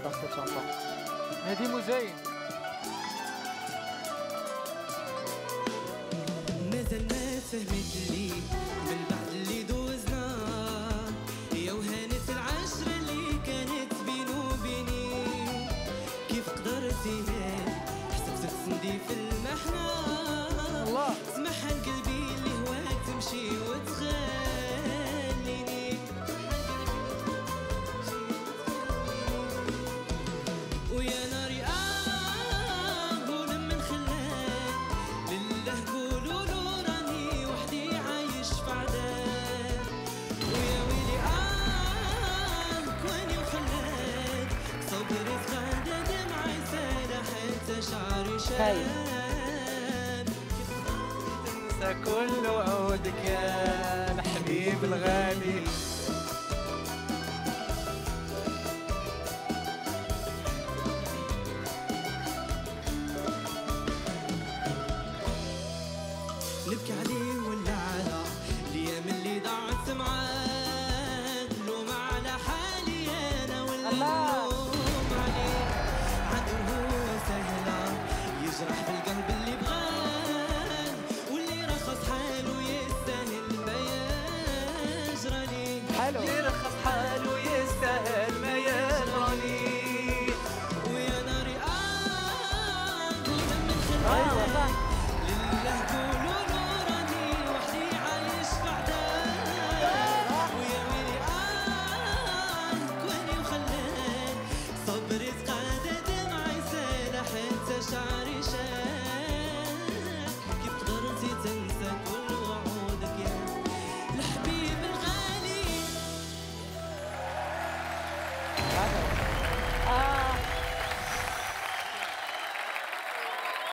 dans cette chanson. Mehdi Mouzaïn. مازال ما فهمت لي من بعد اللي دوزنا يا وهانت العشرة اللي كانت بيني وبيني كيف قدرتي حسبت تسندي في المحنة الله سمح قلبي اللي هواك تمشي وتخليني ويا ناري قول من خلاك لله قولوا له راني وحدي عايش في عذاب ويا ويلي كواني وخلاك صبري تغدى دمعي سالة حتى شعري شاب تنسى كل وعودك يا الحبيب الغالي